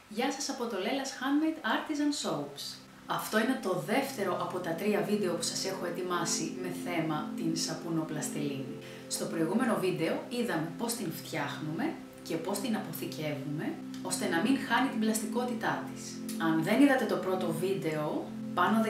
Γεια σας από το Lella's Handmade Artisan Soaps. Αυτό είναι το δεύτερο από τα 3 βίντεο που σας έχω ετοιμάσει με θέμα την σαπουνοπλαστελίνη. Στο προηγούμενο βίντεο είδαμε πώς την φτιάχνουμε και πώς την αποθηκεύουμε, ώστε να μην χάνει την πλαστικότητά της. Αν δεν είδατε το πρώτο βίντεο, πάνω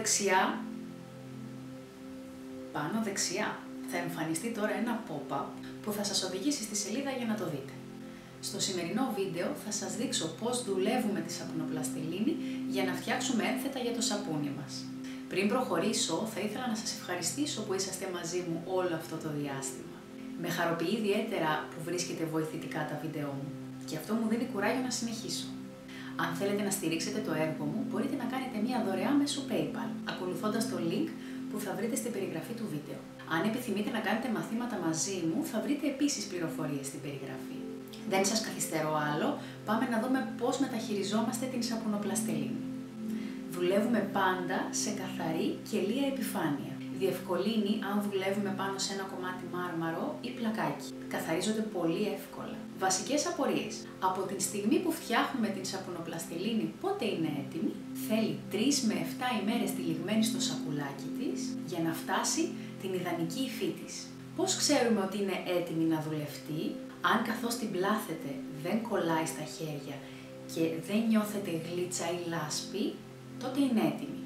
δεξιά θα εμφανιστεί τώρα ένα pop-up που θα σας οδηγήσει στη σελίδα για να το δείτε. Στο σημερινό βίντεο θα σας δείξω πώς δουλεύουμε τη σαπουνοπλαστελίνη για να φτιάξουμε ένθετα για το σαπούνι μας. Πριν προχωρήσω, θα ήθελα να σας ευχαριστήσω που είσαστε μαζί μου όλο αυτό το διάστημα. Με χαροποιεί ιδιαίτερα που βρίσκετε βοηθητικά τα βίντεό μου και αυτό μου δίνει κουράγιο να συνεχίσω. Αν θέλετε να στηρίξετε το έργο μου, μπορείτε να κάνετε μια δωρεά μέσω PayPal, ακολουθώντας το link που θα βρείτε στην περιγραφή του βίντεο. Αν επιθυμείτε να κάνετε μαθήματα μαζί μου, θα βρείτε επίσης πληροφορίες στην περιγραφή. Δεν σας καθυστερώ άλλο, πάμε να δούμε πώς μεταχειριζόμαστε την σαπουνοπλαστελίνη. Δουλεύουμε πάντα σε καθαρή και λία επιφάνεια. Διευκολύνει αν δουλεύουμε πάνω σε ένα κομμάτι μάρμαρο ή πλακάκι. Καθαρίζονται πολύ εύκολα. Βασικές απορίες. Από την στιγμή που φτιάχνουμε την σαπουνοπλαστελίνη πότε είναι έτοιμη, θέλει 3 με 7 ημέρες τυλιγμένη στο σακουλάκι της για να φτάσει την ιδανική υφή της. Πώς ξέρουμε ότι είναι έτοιμη να δουλευτεί? Αν καθώς την πλάθετε δεν κολλάει στα χέρια και δεν νιώθετε γλίτσα ή λάσπη, τότε είναι έτοιμη.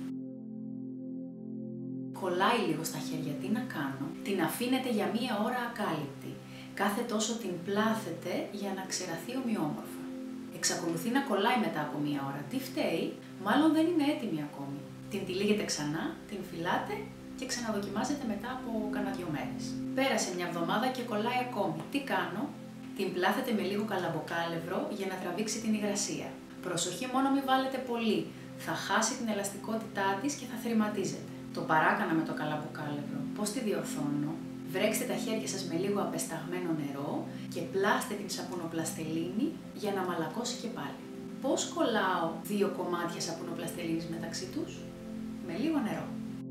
Κολλάει λίγο στα χέρια, τι να κάνω? Την αφήνετε για 1 ώρα ακάλυπτη. Κάθε τόσο την πλάθετε για να ξεραθεί ομοιόμορφα. Εξακολουθεί να κολλάει μετά από 1 ώρα. Τι φταίει? Μάλλον δεν είναι έτοιμη ακόμη. Την τυλίγετε ξανά, την φυλάτε και ξαναδοκιμάζετε μετά από κάνα 2 μέρες. Πέρασε 1 εβδομάδα και κολλάει ακόμη. Τι κάνω? Την πλάθετε με λίγο καλαμποκάλευρο για να τραβήξει την υγρασία. Προσοχή, μόνο μην βάλετε πολύ. Θα χάσει την ελαστικότητά της και θα θρηματίζεται. Το παράκανα με το καλαμποκάλευρο. Πώς τη διορθώνω? Βρέξτε τα χέρια σας με λίγο απεσταγμένο νερό και πλάστε την σαπουνοπλαστελίνη για να μαλακώσει και πάλι. Πώς κολλάω 2 κομμάτια σαπουνοπλαστελίνης μεταξύ τους? Με λίγο νερό.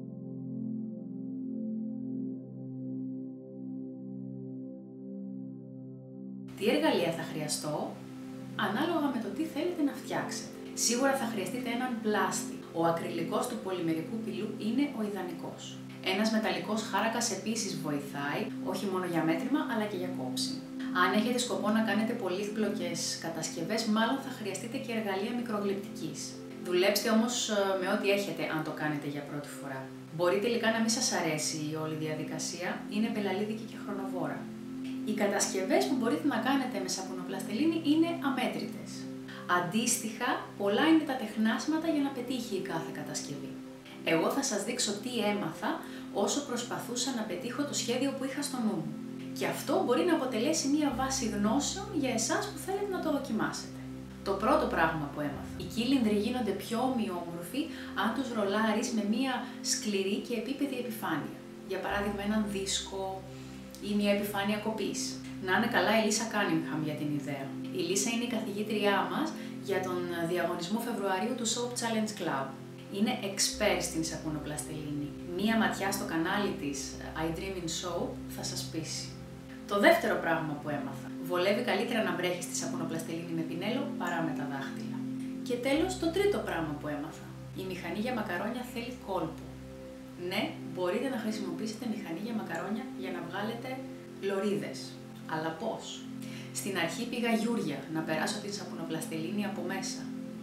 Τι εργαλεία θα χρειαστώ? Ανάλογα με το τι θέλετε να φτιάξετε. Σίγουρα θα χρειαστείτε έναν πλάστη. Ο ακριλικός του πολυμερικού πυλού είναι ο ιδανικός. Ένας μεταλλικός χάρακας επίσης βοηθάει, όχι μόνο για μέτρημα, αλλά και για κόψιμο. Αν έχετε σκοπό να κάνετε πολύπλοκες κατασκευές, μάλλον θα χρειαστείτε και εργαλεία μικρογλυπτικής. Δουλέψτε όμως με ό,τι έχετε αν το κάνετε για πρώτη φορά. Μπορεί τελικά να μην σας αρέσει η όλη διαδικασία, είναι πελαλίδικη και χρονοβόρα. Οι κατασκευές που μπορείτε να κάνετε με σαπουνοπλαστελίνη είναι αμέτρητες. Αντίστοιχα, πολλά είναι τα τεχνάσματα για να πετύχει η κάθε κατασκευή. Εγώ θα σας δείξω τι έμαθα όσο προσπαθούσα να πετύχω το σχέδιο που είχα στο νου μου. Και αυτό μπορεί να αποτελέσει μία βάση γνώσεων για εσάς που θέλετε να το δοκιμάσετε. Το πρώτο πράγμα που έμαθα. Οι κύλινδροι γίνονται πιο ομοιόμορφοι αν τους ρολάρεις με μία σκληρή και επίπεδη επιφάνεια. Για παράδειγμα, έναν δίσκο ή μια επιφάνεια κοπής. Να είναι καλά η Λίσα Κάνιγχαμ για την ιδέα. Η Λίσα είναι η καθηγήτριά μας για τον διαγωνισμό Φεβρουαρίου του Soap Challenge Club. Είναι expert στην σαπουνοπλαστελίνη. Μία ματιά στο κανάλι της I Dream in Soap θα σας πείσει. Το δεύτερο πράγμα που έμαθα. Βολεύει καλύτερα να βρέχεις τη σαπουνοπλαστελίνη με πινέλο παρά με τα δάχτυλα. Και τέλος, το τρίτο πράγμα που έμαθα. Η μηχανή για μακαρόνια θέλει κόλπο. Ναι, μπορείτε να χρησιμοποιήσετε μηχανή για μακαρόνια για να βγάλετε λωρίδες. Αλλά πώς? Στην αρχή πήγα γιούρια να περάσω την σαπουνοπλαστελίνη από μέσα.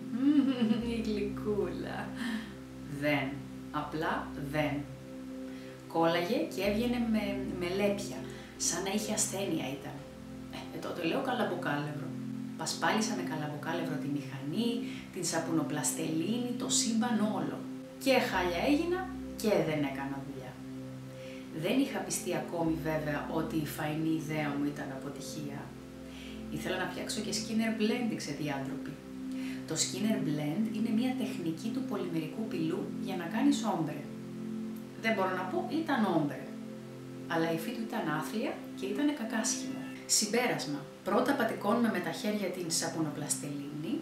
Η γλυκούλα. Δεν. Απλά δεν. Κόλλαγε και έβγαινε με λέπια. Σαν να είχε ασθένεια ήταν. Τότε λέω καλαμποκάλευρο. Πασπάλισα με καλαμποκάλευρο τη μηχανή, την σαπουνοπλαστελίνη, το σύμπαν όλο. Και χάλια έγινα και δεν έκανα δουλειά. Δεν είχα πιστεί ακόμη βέβαια ότι η φαϊνή ιδέα μου ήταν αποτυχία. Ήθελα να φτιάξω και Skinner Blend, ξεδιάντροπη. Το Skinner Blend είναι μια τεχνική του πολυμερικού πυλού για να κάνεις όμπρε. Δεν μπορώ να πω ήταν όμπρε, αλλά η υφή του ήταν άθλια και ήταν κακάσχημο. Συμπέρασμα. Πρώτα πατικώνουμε με τα χέρια την σαπουνοπλαστελίνη.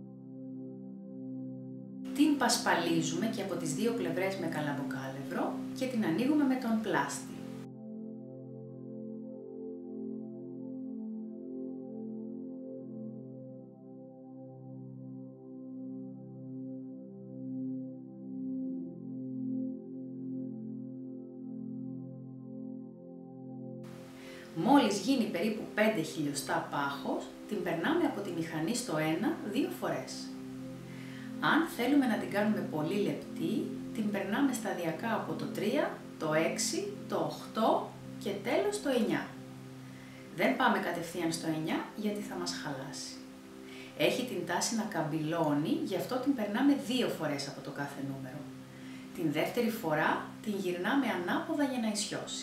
Την πασπαλίζουμε και από τις 2 πλευρές με καλαμποκάλευρο και την ανοίγουμε με τον πλάστη. Μόλις γίνει περίπου 5 χιλιοστά πάχος, την περνάμε από τη μηχανή στο 1-2 φορές. Αν θέλουμε να την κάνουμε πολύ λεπτή, την περνάμε σταδιακά από το 3, το 6, το 8 και τέλος το 9. Δεν πάμε κατευθείαν στο 9 γιατί θα μας χαλάσει. Έχει την τάση να καμπυλώνει, γι' αυτό την περνάμε 2 φορές από το κάθε νούμερο. Την δεύτερη φορά την γυρνάμε ανάποδα για να ισιώσει.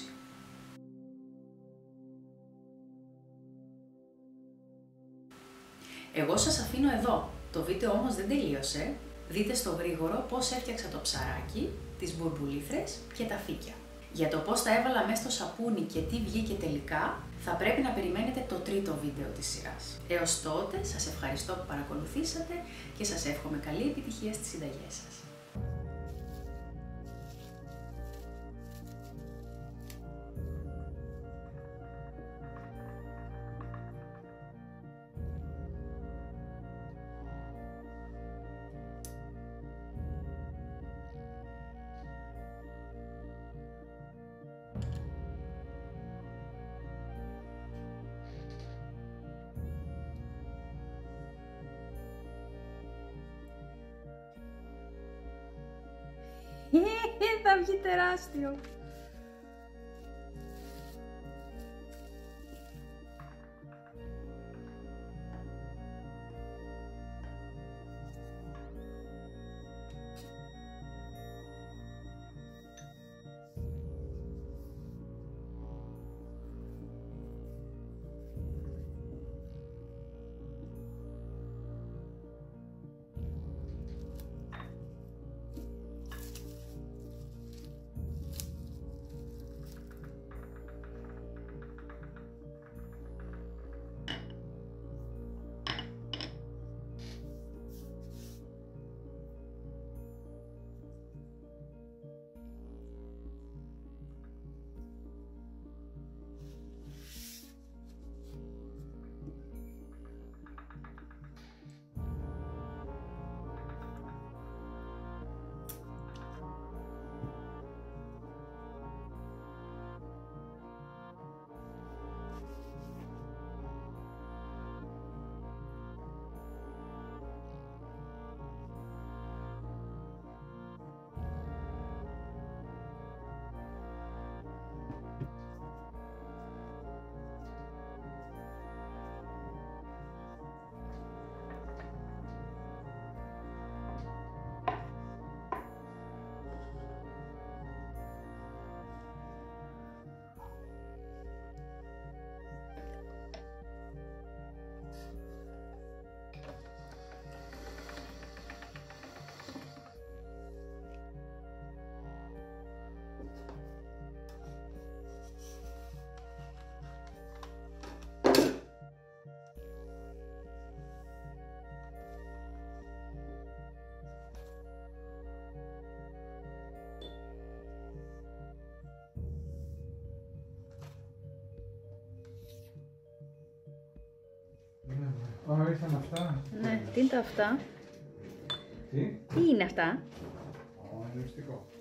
Εγώ σας αφήνω εδώ. Το βίντεο όμως δεν τελείωσε. Δείτε στο γρήγορο πώς έφτιαξα το ψαράκι, τις μπουρμπουλήθρες και τα φύκια. Για το πώς τα έβαλα μέσα στο σαπούνι και τι βγήκε τελικά, θα πρέπει να περιμένετε το τρίτο βίντεο της σειράς. Έως τότε, σας ευχαριστώ που παρακολουθήσατε και σας εύχομαι καλή επιτυχία στις συνταγές σας. Θα βγει τεράστιο. Ήρθαν αυτά. Ναι, τι είναι τα αυτά? Τι? Τι είναι αυτά? Είναι μυστικό.